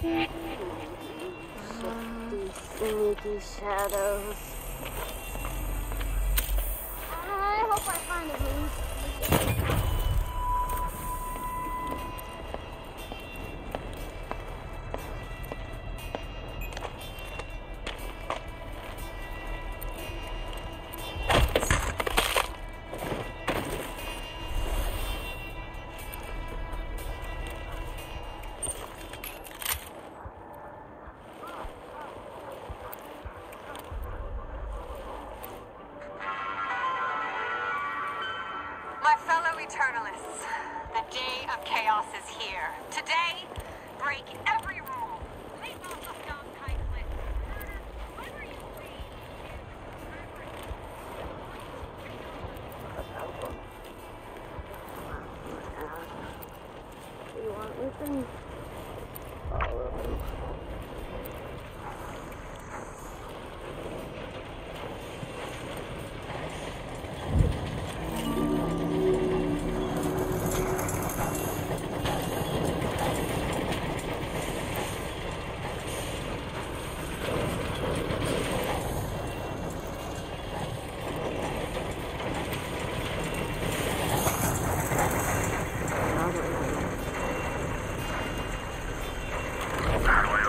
These sneaky shadows. I hope I find a boost. My fellow Eternalists, the day of chaos is here. Today, break every rule. Leap off the dog-tight cliff. Whoever you lead Do you want anything? How do I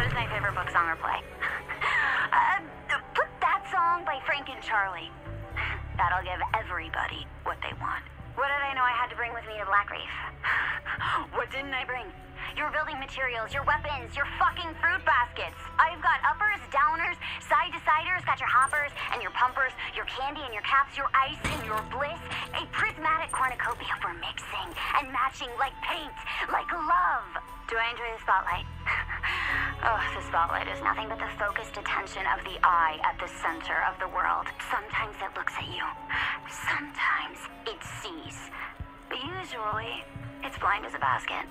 Here's my favorite book song or play. Put that song by Frank and Charlie. That'll give everybody what they want. What did I know I had to bring with me to Blackreef? What didn't I bring? Your building materials, your weapons, your fucking fruit baskets. I've got uppers, downers, side-to-siders, got your hoppers and your pumpers, your candy and your caps, your ice and your bliss, a prismatic cornucopia for mixing and matching like paint, like love. Do I enjoy the spotlight? Oh, the spotlight is nothing but the focused attention of the eye at the center of the world. Sometimes it looks at you. Sometimes it sees. But usually, it's blind as a basket.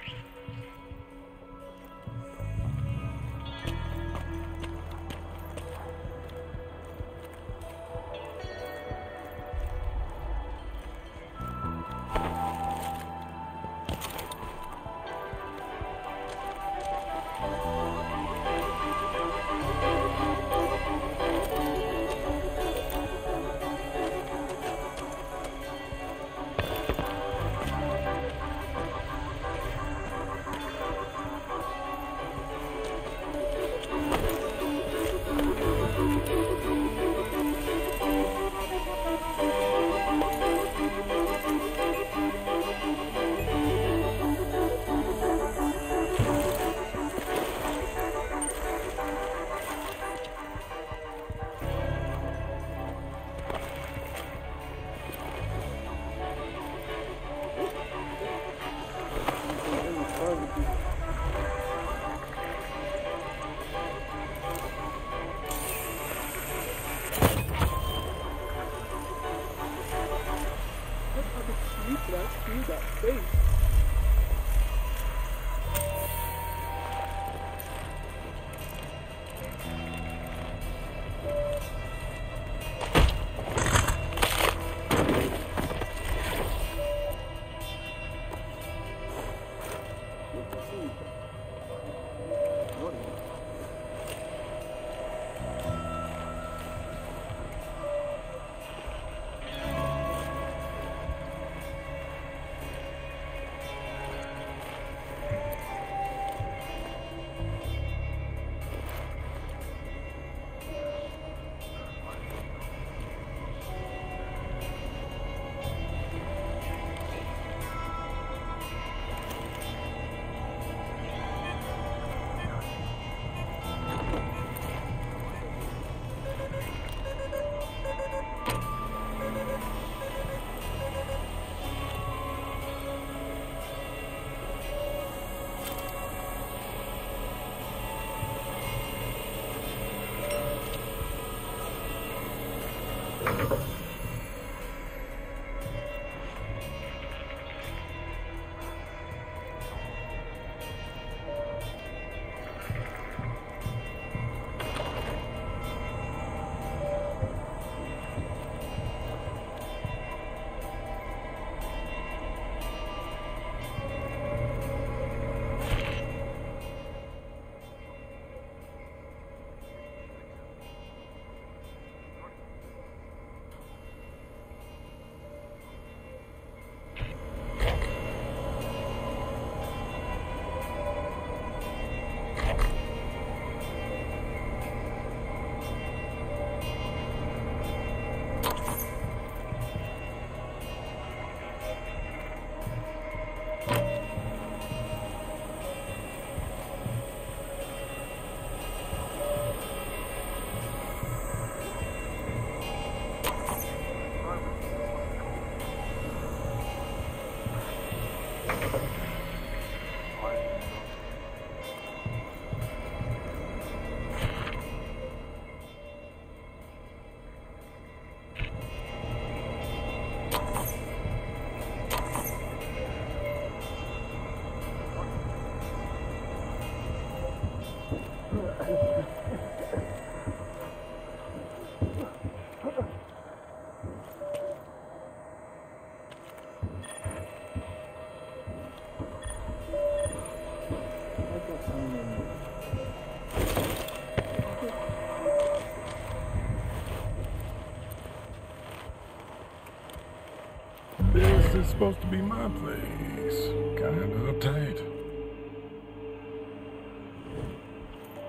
This is supposed to be my place. Kinda uptight.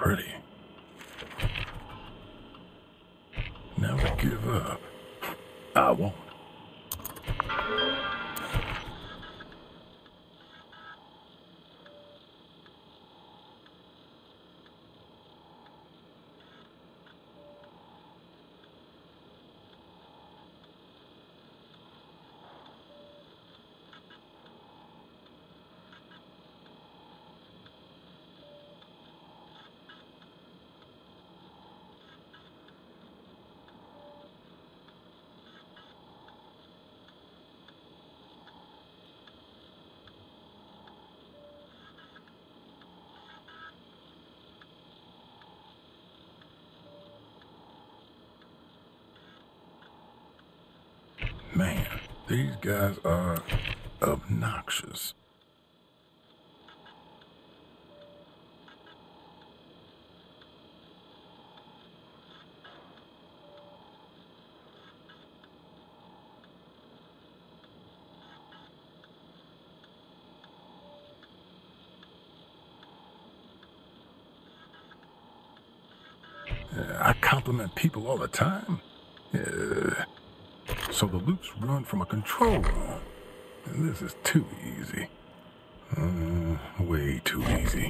pretty. Never give up. I won't. Man, these guys are obnoxious. I compliment people all the time. So the loops run from a control room. And this is too easy. Way too easy.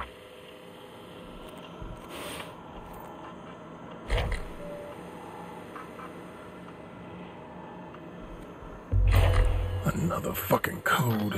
Another fucking code.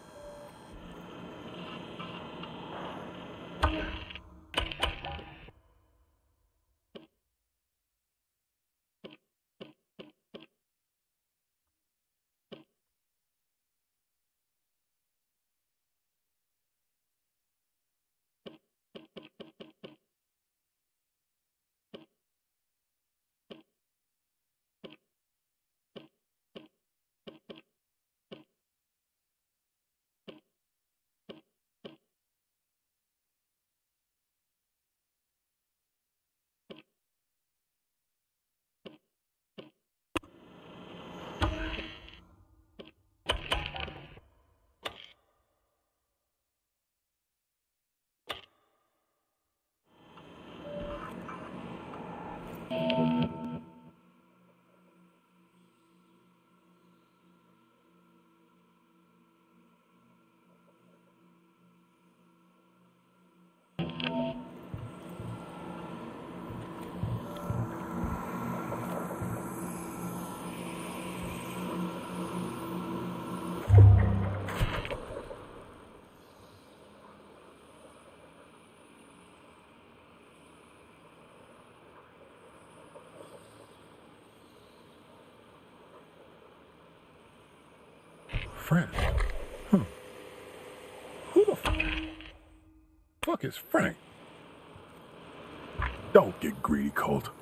Friend? Who the fuck is Frank? Don't get greedy, Colt.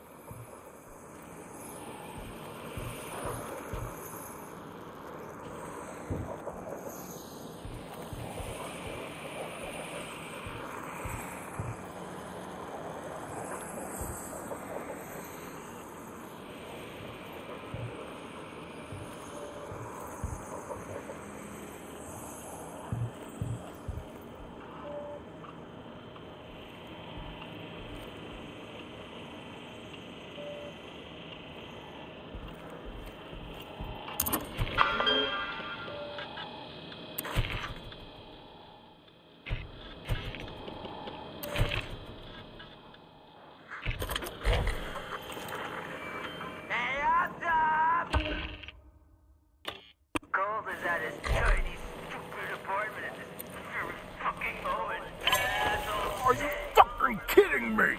Are you fucking kidding me?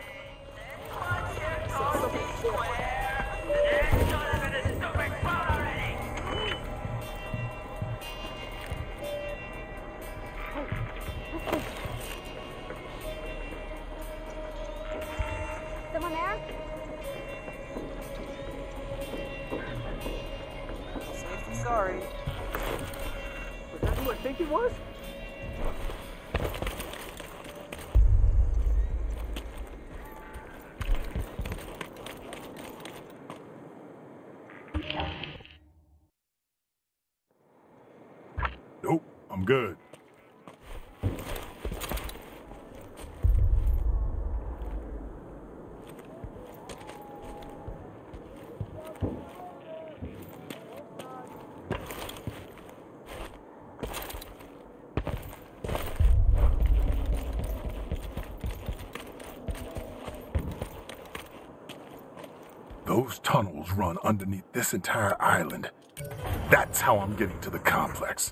Someone there? Safety, sorry. Was that who I think it was? Nope, I'm good. Those tunnels run underneath this entire island. That's how I'm getting to the complex.